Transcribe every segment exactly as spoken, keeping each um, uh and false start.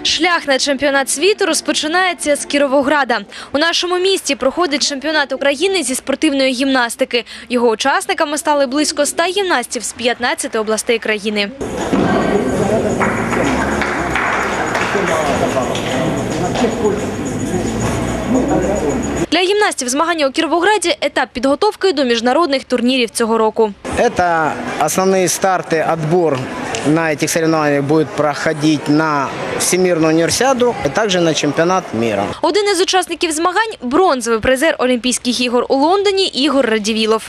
Шлях на чемпіонат світу розпочинається з Кіровограда. У нашому місті проходить чемпіонат України зі спортивної гімнастики. Його учасниками стали близько ста гімнастів з п'ятнадцяти областей країни. Для гімнастів змагання у Кіровограді – етап підготовки до міжнародних турнірів цього року. Это основные старты, отбор на этих соревнованиях будет проходить на Всемирную универсиаду, а также на чемпионат мира. Один із учасників змагань – бронзовий призер Олімпійських ігор у Лондоні Ігор Радзивілов.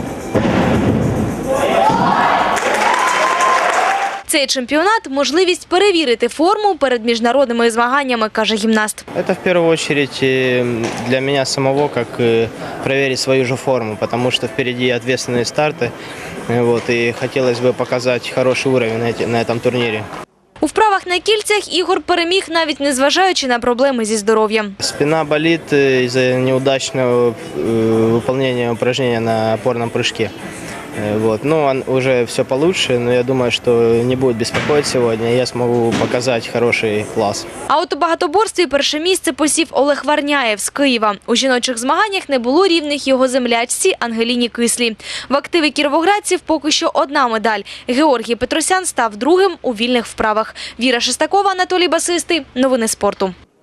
Цей чемпіонат – можливість перевірити форму перед міжнародними змаганнями, каже гімнаст. Это в первую очередь для меня самого, как проверить свою же форму, потому что впереди ответственные старты, вот, и хотелось бы показать хороший уровень на этом турнире. У вправах на кільцях Ігор переміг, навіть незважаючи на проблеми зі здоров'ям. Спина болит из-за неудачного выполнения упражнения на опорном прыжке. Вот. Ну, уже все получше, но я думаю, что не будет беспокоить сегодня, я смогу показать хороший класс. А от у багатоборстві перше місце посів Олег Варняєв з Києва. У жіночих змаганнях не було рівних його землячці Ангеліні Кислій. В активі кіровоградців поки що одна медаль. Георгій Петросян став другим у вільних вправах. Віра Шестакова, Анатолій Басистий. Новини спорту.